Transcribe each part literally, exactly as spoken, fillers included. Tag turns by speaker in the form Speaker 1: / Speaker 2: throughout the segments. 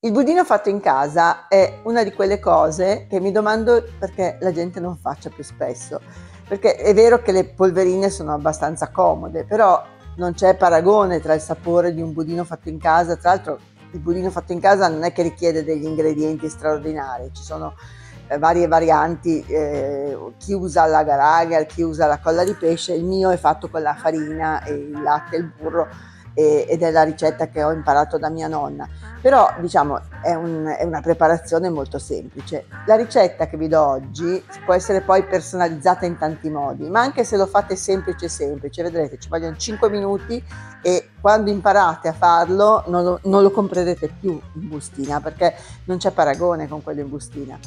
Speaker 1: Il budino fatto in casa è una di quelle cose che mi domando perché la gente non faccia più spesso, perché è vero che le polverine sono abbastanza comode, però non c'è paragone tra il sapore di un budino fatto in casa. Tra l'altro il budino fatto in casa non è che richiede degli ingredienti straordinari, ci sono eh, varie varianti, eh, chi usa l'agar-agar, chi usa la colla di pesce. Il mio è fatto con la farina e il latte e il burro, e, ed è la ricetta che ho imparato da mia nonna. Però diciamo è, un, è una preparazione molto semplice. La ricetta che vi do oggi può essere poi personalizzata in tanti modi, ma anche se lo fate semplice semplice, vedrete ci vogliono cinque minuti e quando imparate a farlo non lo, non lo comprerete più in bustina, perché non c'è paragone con quello in bustina.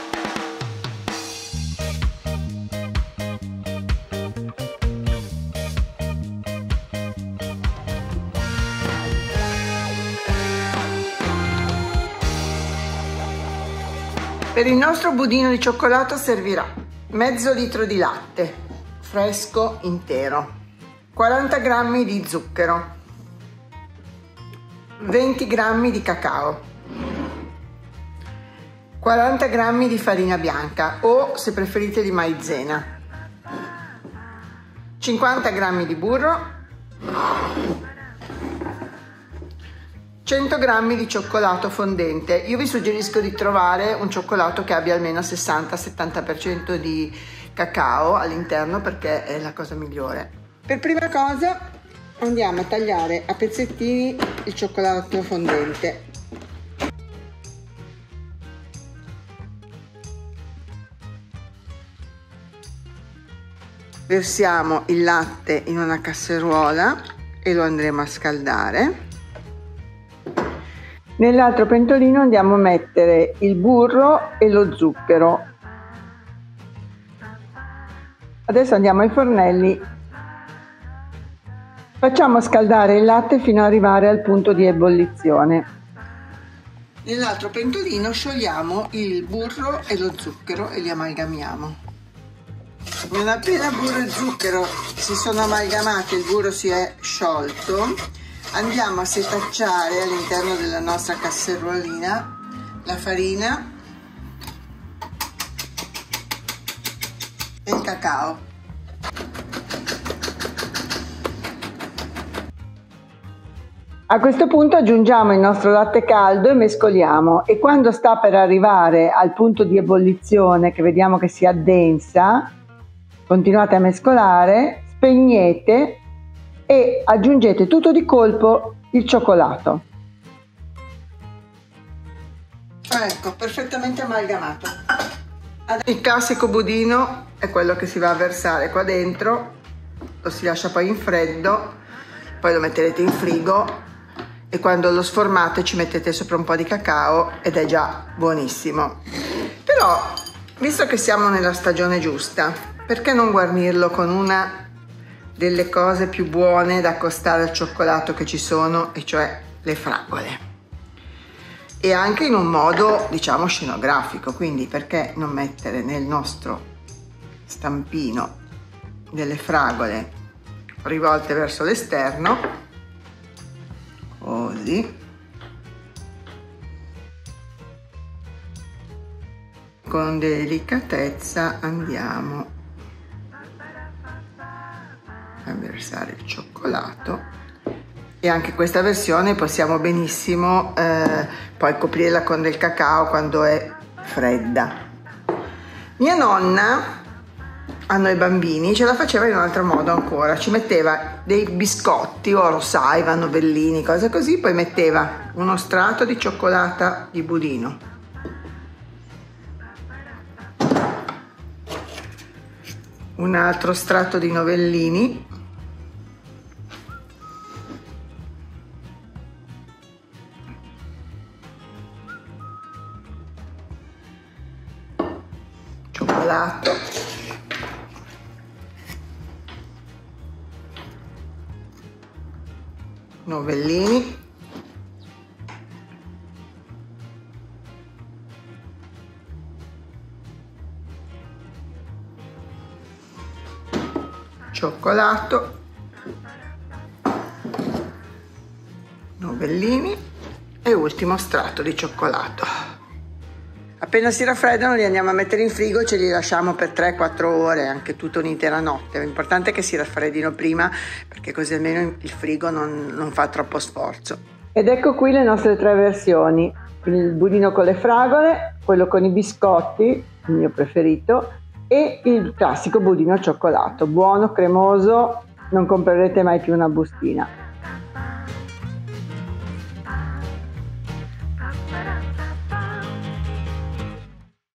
Speaker 1: Per il nostro budino di cioccolato servirà mezzo litro di latte fresco intero, quaranta grammi di zucchero, venti grammi di cacao, quaranta grammi di farina bianca o, se preferite, di maizena, cinquanta grammi di burro, cento grammi di cioccolato fondente. Io vi suggerisco di trovare un cioccolato che abbia almeno sessanta settanta per cento di cacao all'interno, perché è la cosa migliore. Per prima cosa andiamo a tagliare a pezzettini il cioccolato fondente. Versiamo il latte in una casseruola e lo andremo a scaldare. Nell'altro pentolino andiamo a mettere il burro e lo zucchero. Adesso andiamo ai fornelli. Facciamo scaldare il latte fino ad arrivare al punto di ebollizione. Nell'altro pentolino sciogliamo il burro e lo zucchero e li amalgamiamo. Non appena burro e zucchero si sono amalgamati, il burro si è sciolto, andiamo a setacciare all'interno della nostra casserolina la farina e il cacao. A questo punto aggiungiamo il nostro latte caldo e mescoliamo, e quando sta per arrivare al punto di ebollizione, che vediamo che si addensa, continuate a mescolare, spegnete e aggiungete tutto di colpo il cioccolato. Ecco, perfettamente amalgamato. Il classico budino è quello che si va a versare qua dentro, lo si lascia poi in freddo, poi lo metterete in frigo e quando lo sformate ci mettete sopra un po' di cacao ed è già buonissimo. Però, visto che siamo nella stagione giusta, perché non guarnirlo con una delle cose più buone da accostare al cioccolato che ci sono, e cioè le fragole, e anche in un modo diciamo scenografico. Quindi perché non mettere nel nostro stampino delle fragole rivolte verso l'esterno, così, con delicatezza andiamo a versare il cioccolato. E anche questa versione possiamo benissimo eh, poi coprirla con del cacao quando è fredda. Mia nonna a noi bambini ce la faceva in un altro modo ancora, ci metteva dei biscotti o rosai, novellini, cose così, poi metteva uno strato di cioccolata di budino, un altro strato di novellini, cioccolato, novellini, cioccolato, novellini e e ultimo strato di cioccolato. Appena si raffreddano li andiamo a mettere in frigo e ce li lasciamo per tre quattro ore, anche tutta un'intera notte. L'importante è che si raffreddino prima, perché così almeno il frigo non, non fa troppo sforzo. Ed ecco qui le nostre tre versioni: il budino con le fragole, quello con i biscotti, il mio preferito, e il classico budino al cioccolato, buono, cremoso, non comprerete mai più una bustina.